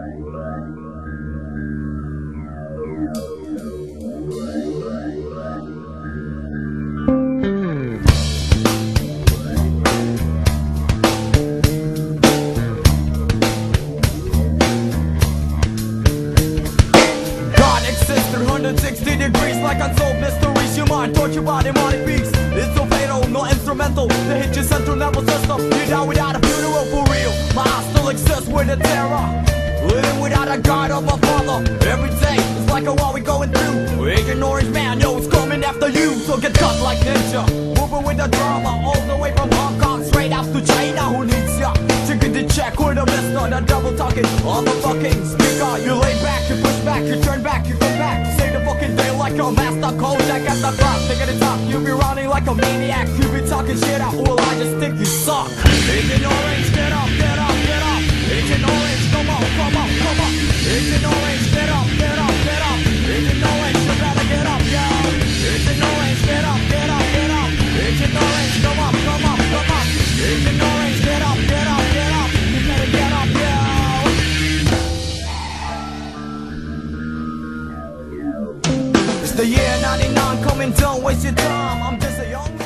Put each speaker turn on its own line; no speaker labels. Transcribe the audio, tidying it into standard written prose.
God exists 360 degrees like unsolved mysteries. Your mind tortured by demonic beats. It's so fatal, no instrumental. They hit your central nervous system. You die without a funeral for real. My heart still exists with a terror. Living without a God or a father. Every day is like a war we going through. Agent Orange Man, yo, it's coming after you. So get cut like ninja. Moving with the drama all the way from Hong Kong straight out to China. Who needs ya? Chicken to check with a mister. The double talking on the fucking speaker. You lay back, you push back, you turn back, you come back. Say the fucking day like a master Kojak at the clock. Taking the top, you be running like a maniac. You be talking shit out, well I just think you suck. Agent Orange, get up, get up, get up. Agent Orange, come on, come on, come on. Agent Orange, get up, get up, get up. Agent Orange, you better get up, yo. Agent Orange, get up, get up, get up. Agent Orange, come up, come up, come up. Agent Orange, get up, get up, get up. You better get up, yo. It's the year 99 coming, don't waste your time. I'm just a young